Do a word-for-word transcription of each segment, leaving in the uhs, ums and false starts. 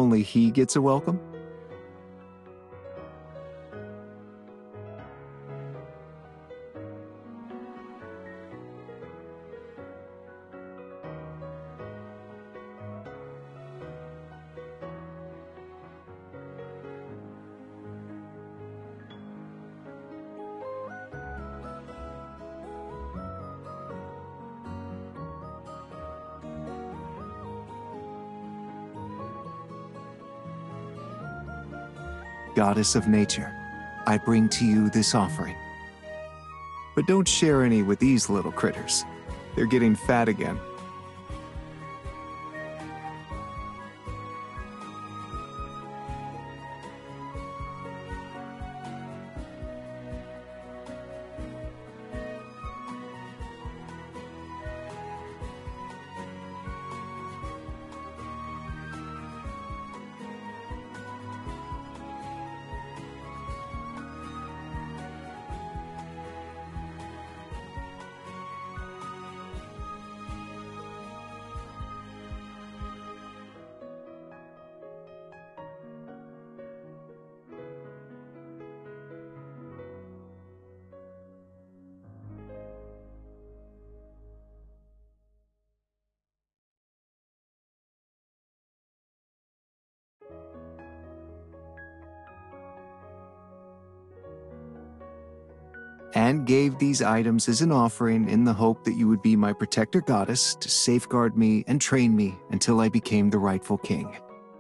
only he gets a welcome? Goddess of nature, I bring to you this offering. But don't share any with these little critters. They're getting fat again. And gave these items as an offering in the hope that you would be my protector goddess to safeguard me and train me until I became the rightful king.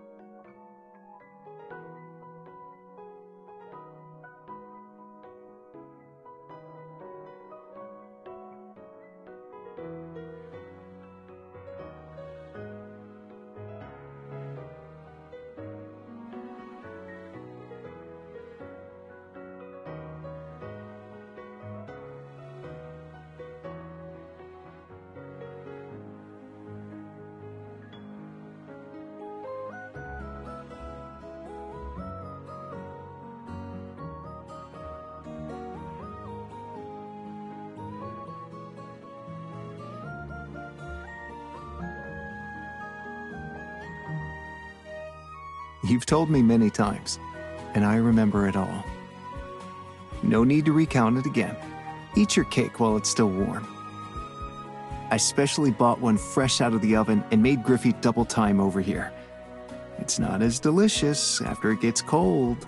You've told me many times, and I remember it all. No need to recount it again. Eat your cake while it's still warm. I specially bought one fresh out of the oven and made Griffey double time over here. It's not as delicious after it gets cold.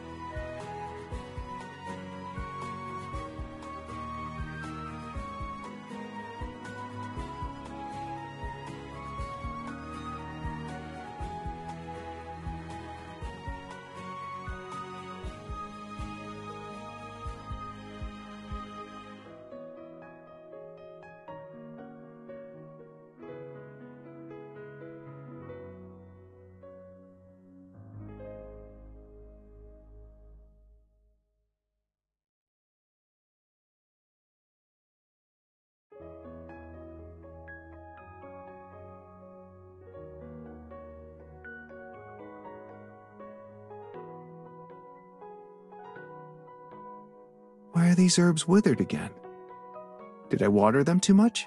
Why are these herbs withered again? Did I water them too much?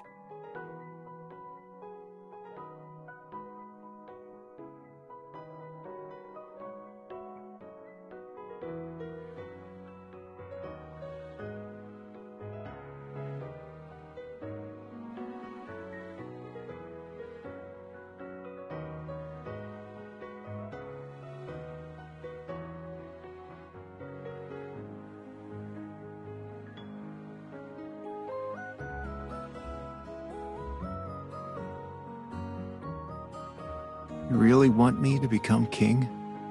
You really want me to become king?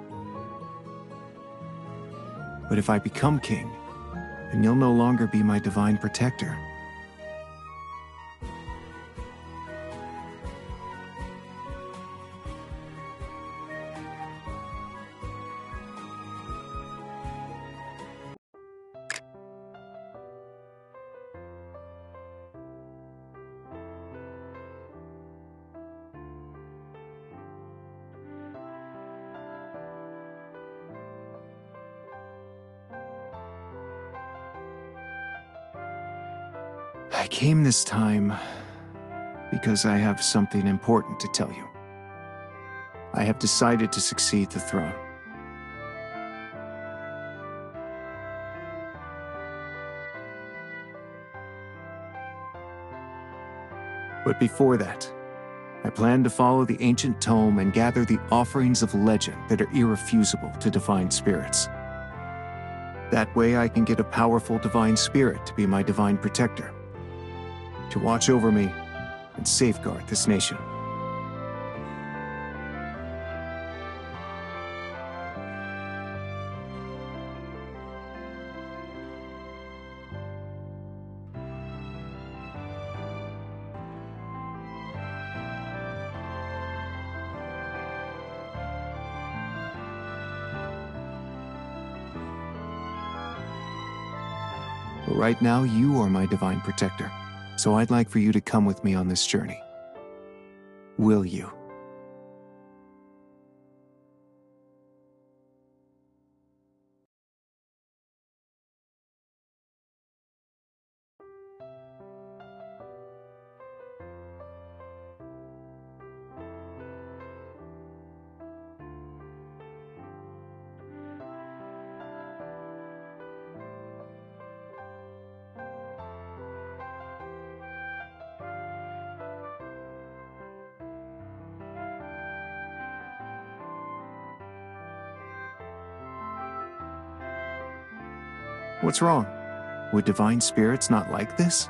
But if I become king, then you'll no longer be my divine protector. I came this time because I have something important to tell you. I have decided to succeed the throne. But before that, I plan to follow the ancient tome and gather the offerings of legend that are irrefusable to divine spirits. That way I can get a powerful divine spirit to be my divine protector, to watch over me and safeguard this nation. But right now, you are my divine protector, so I'd like for you to come with me on this journey. Will you? What's wrong? Would divine spirits not like this?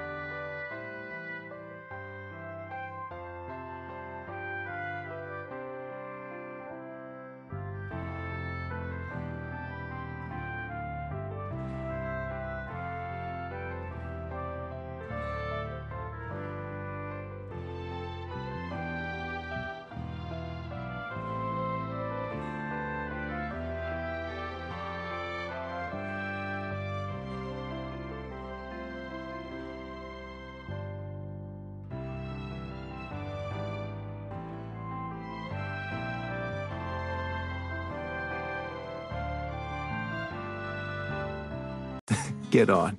Get on.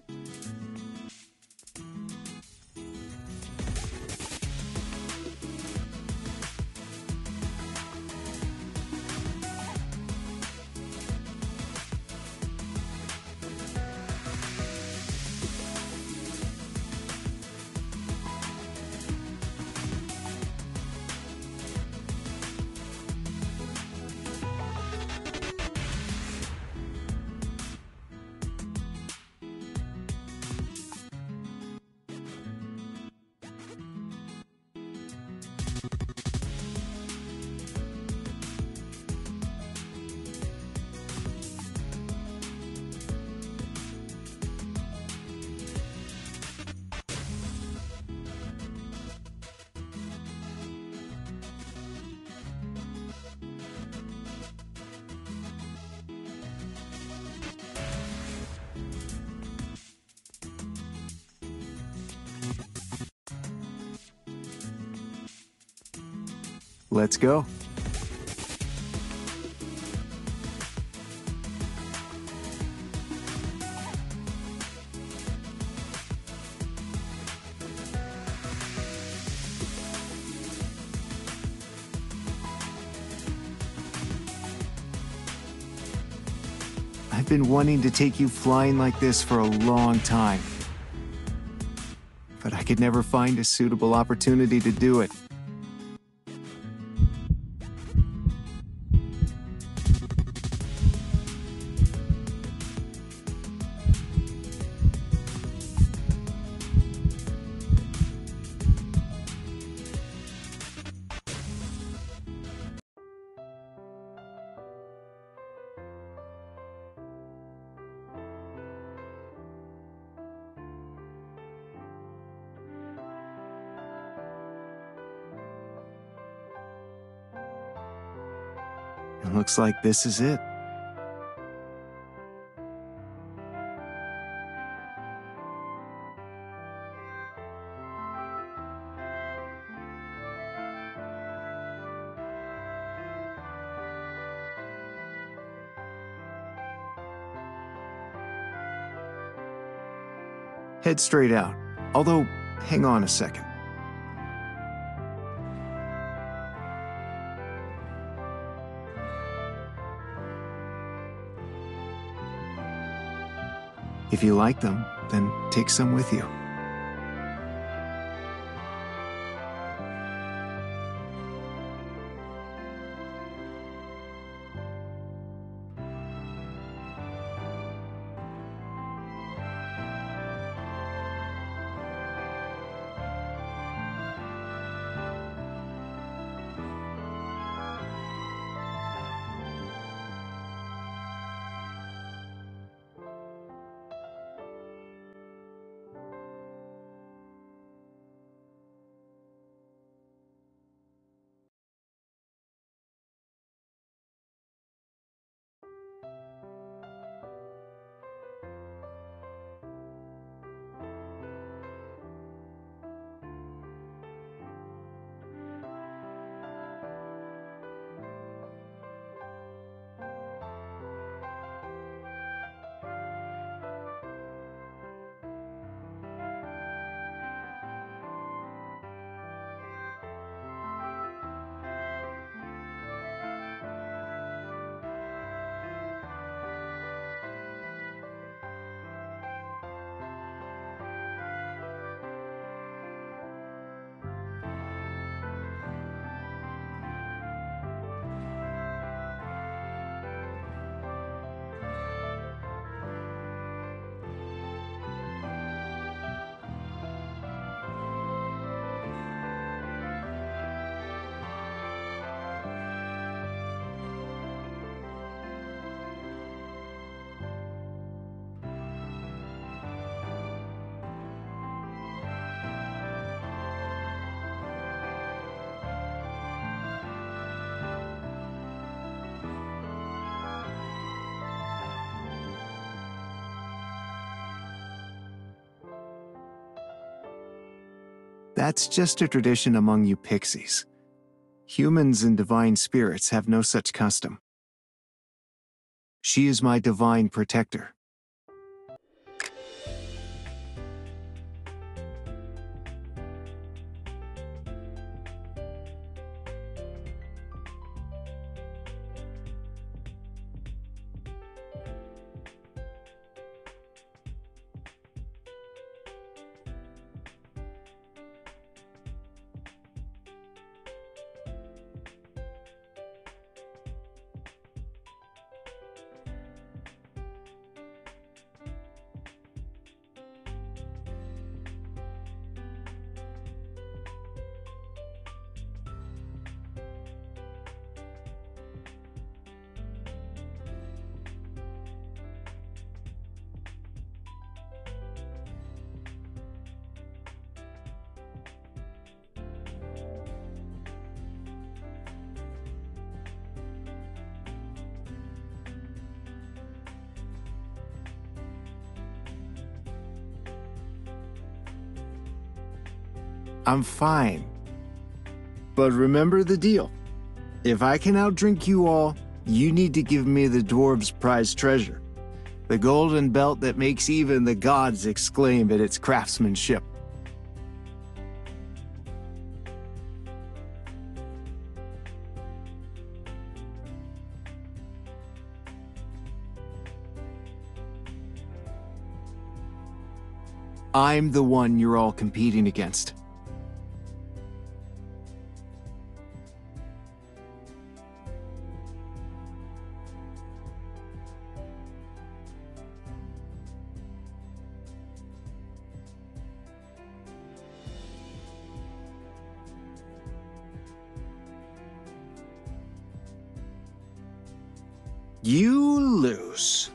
Let's go. I've been wanting to take you flying like this for a long time, but I could never find a suitable opportunity to do it. It looks like this is it. Head straight out. Although, hang on a second. If you like them, then take some with you. That's just a tradition among you pixies. Humans and divine spirits have no such custom. She is my divine protector. I'm fine. But remember the deal. If I can outdrink you all, you need to give me the dwarves' prized treasure. The golden belt that makes even the gods exclaim at its craftsmanship. I'm the one you're all competing against. You lose.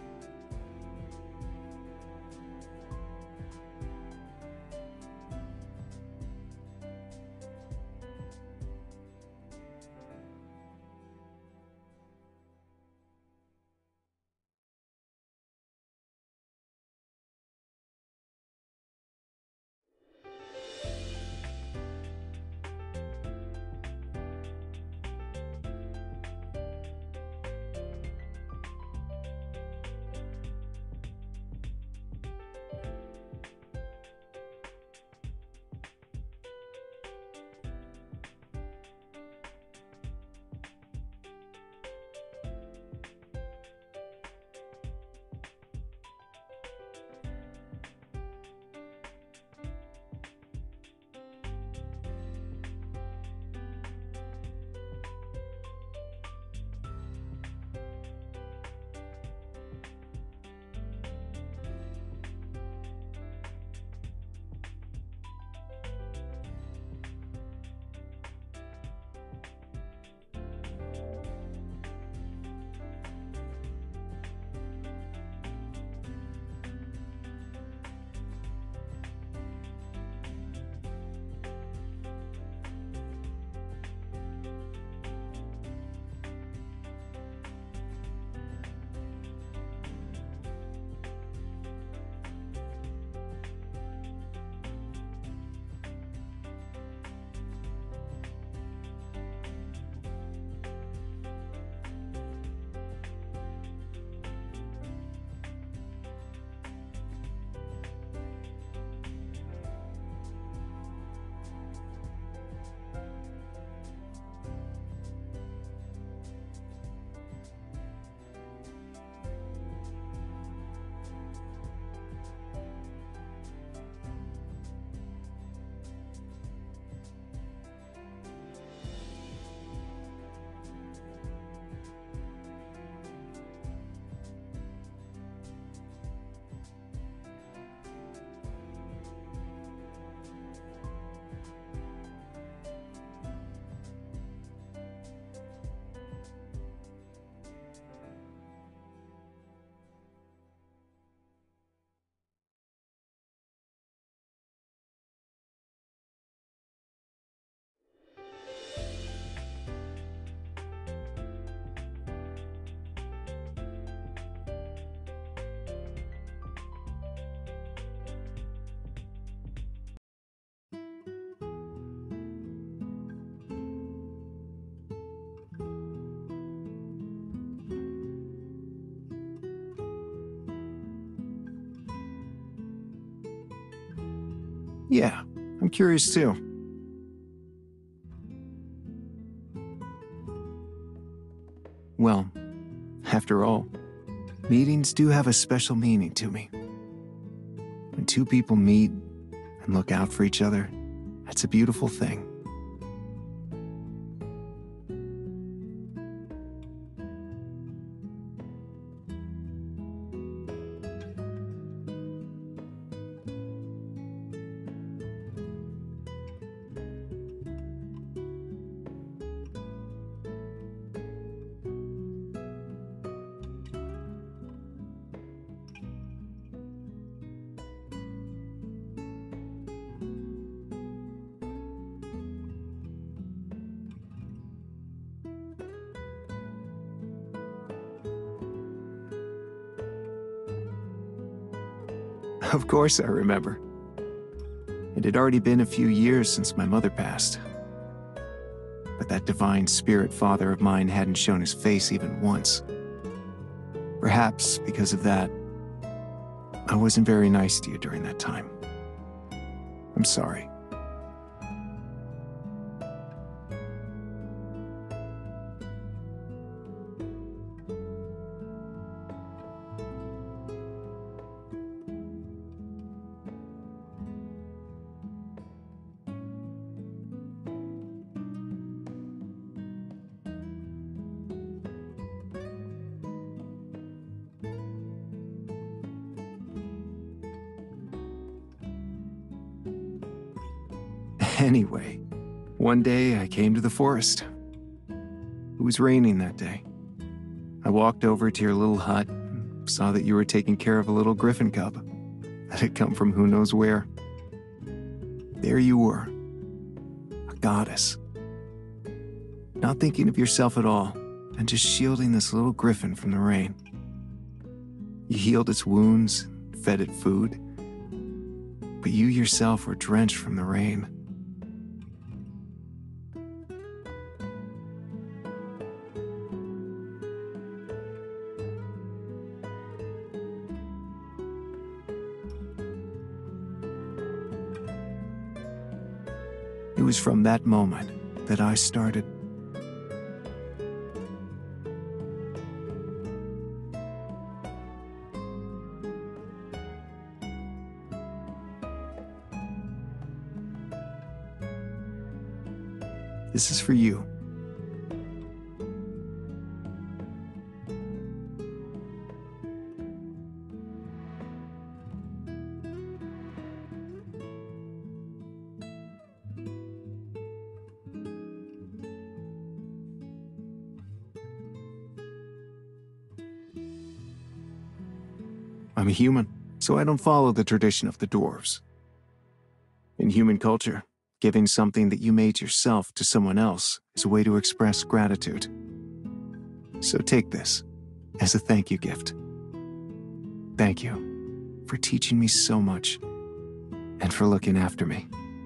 Yeah, I'm curious too. Well, after all, meetings do have a special meaning to me. When two people meet and look out for each other, that's a beautiful thing. Of course I remember. It had already been a few years since my mother passed. But that divine spirit father of mine hadn't shown his face even once. Perhaps because of that, I wasn't very nice to you during that time. I'm sorry. Anyway, one day I came to the forest. It was raining that day. I walked over to your little hut and saw that you were taking care of a little griffin cub that had come from who knows where. There you were, a goddess. Not thinking of yourself at all and just shielding this little griffin from the rain. You healed its wounds, fed it food, but you yourself were drenched from the rain. It was from that moment that I started. This is for you. I'm a human, so I don't follow the tradition of the dwarves. In human culture, giving something that you made yourself to someone else is a way to express gratitude. So take this as a thank you gift. Thank you for teaching me so much and for looking after me.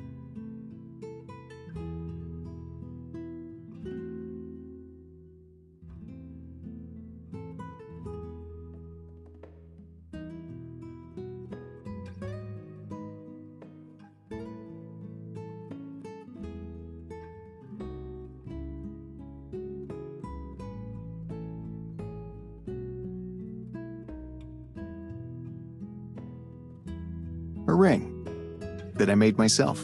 A ring that I made myself.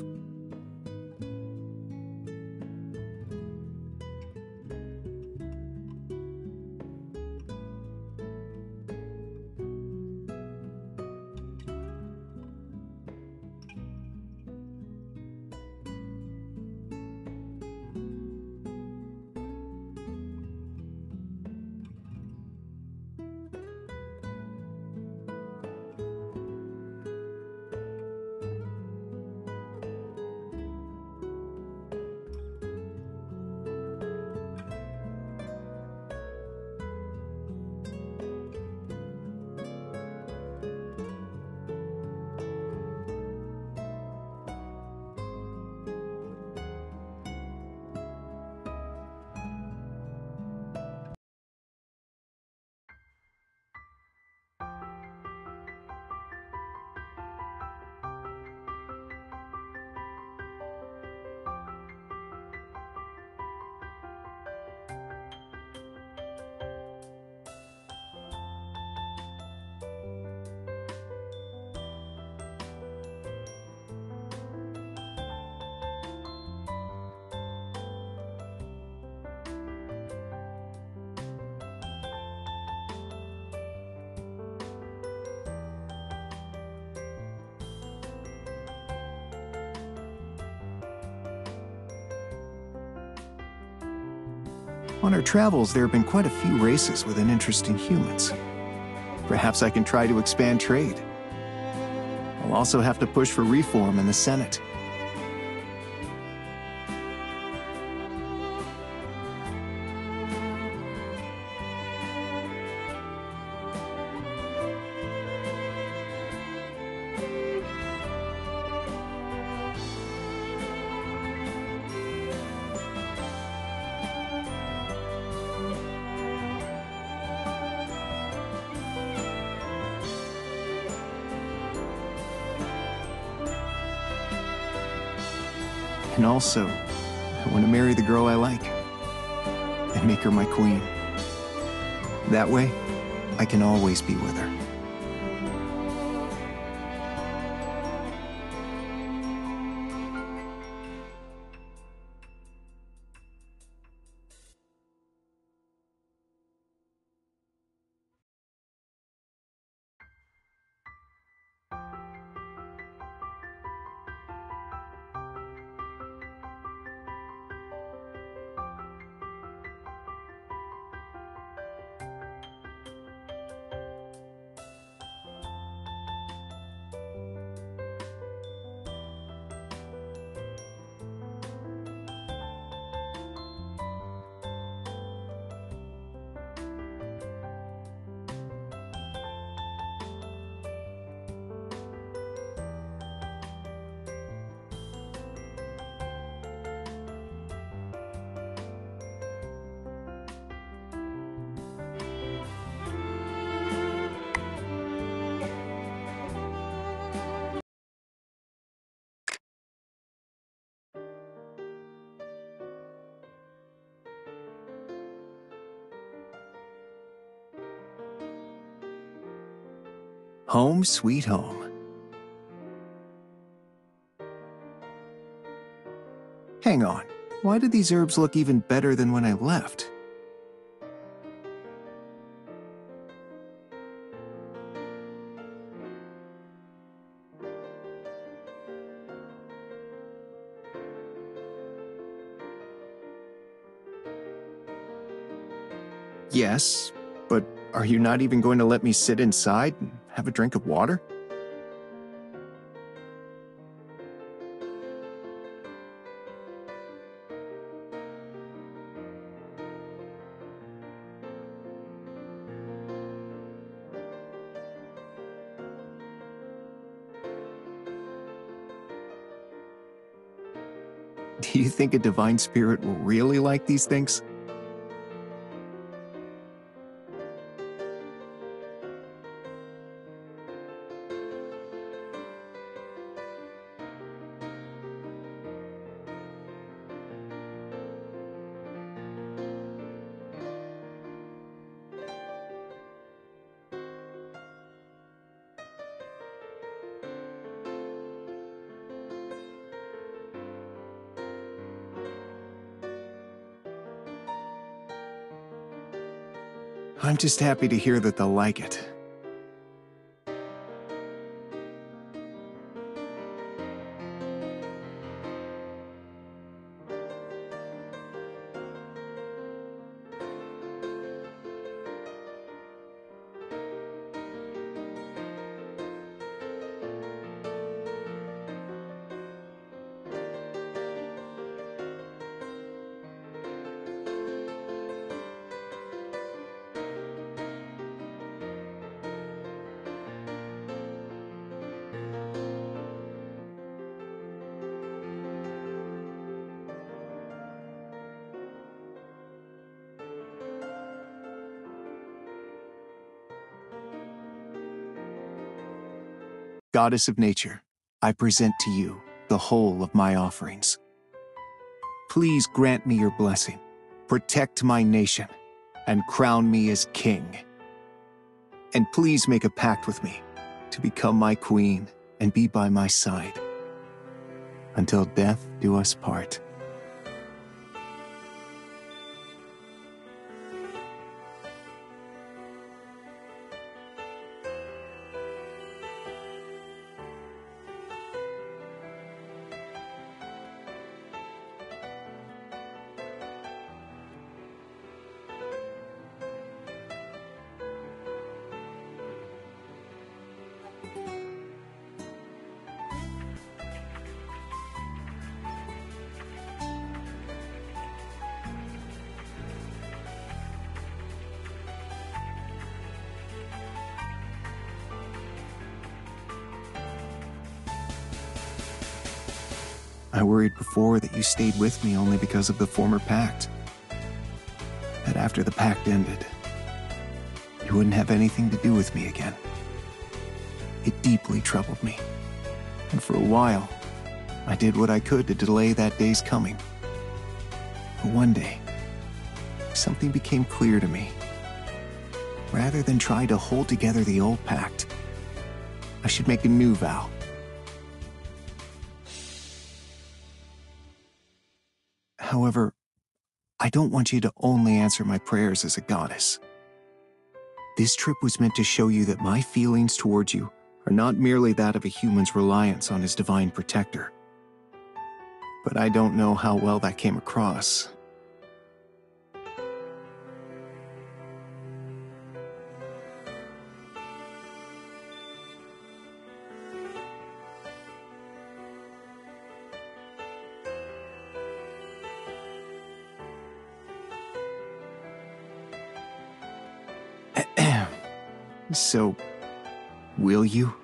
On our travels, there have been quite a few races with uninteresting humans. Perhaps I can try to expand trade. I'll also have to push for reform in the Senate. And also, I want to marry the girl I like and make her my queen. That way, I can always be with her. Home sweet home. Hang on, why do these herbs look even better than when I left? Yes, but are you not even going to let me sit inside and have a drink of water? Do you think a divine spirit will really like these things? I'm just happy to hear that they'll like it. Goddess of nature, I present to you the whole of my offerings. Please grant me your blessing, protect my nation, and crown me as king. And please make a pact with me to become my queen and be by my side until death do us part. I worried before that you stayed with me only because of the former pact. That after the pact ended, you wouldn't have anything to do with me again. It deeply troubled me, and for a while, I did what I could to delay that day's coming. But one day, something became clear to me. Rather than try to hold together the old pact, I should make a new vow. However, I don't want you to only answer my prayers as a goddess. This trip was meant to show you that my feelings towards you are not merely that of a human's reliance on his divine protector. But I don't know how well that came across. So, will you?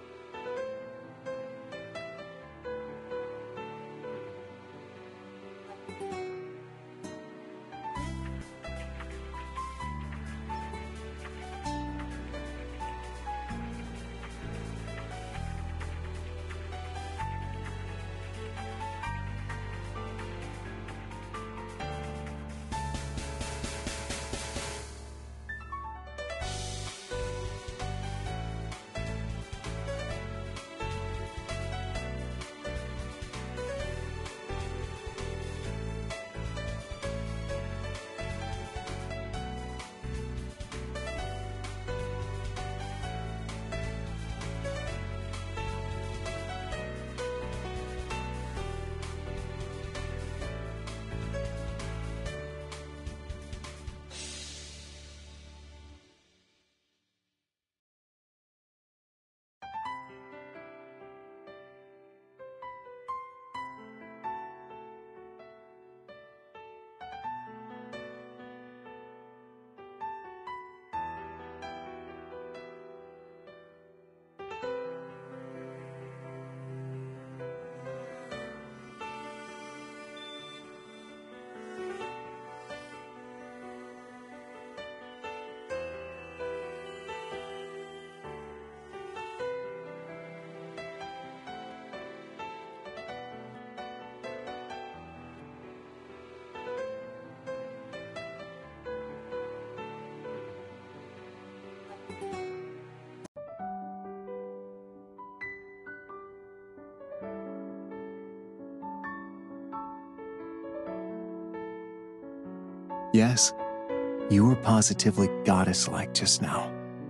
Yes, you were positively goddess-like just now.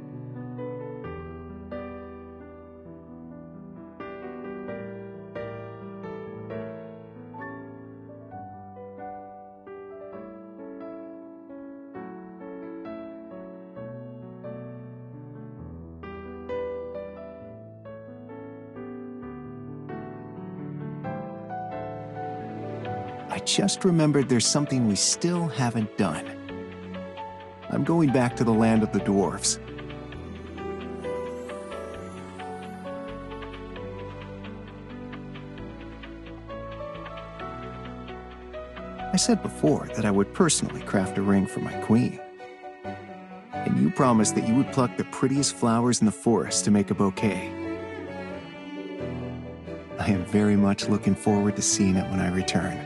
I just remembered there's something we still haven't done. I'm going back to the land of the dwarves. I said before that I would personally craft a ring for my queen. And you promised that you would pluck the prettiest flowers in the forest to make a bouquet. I am very much looking forward to seeing it when I return.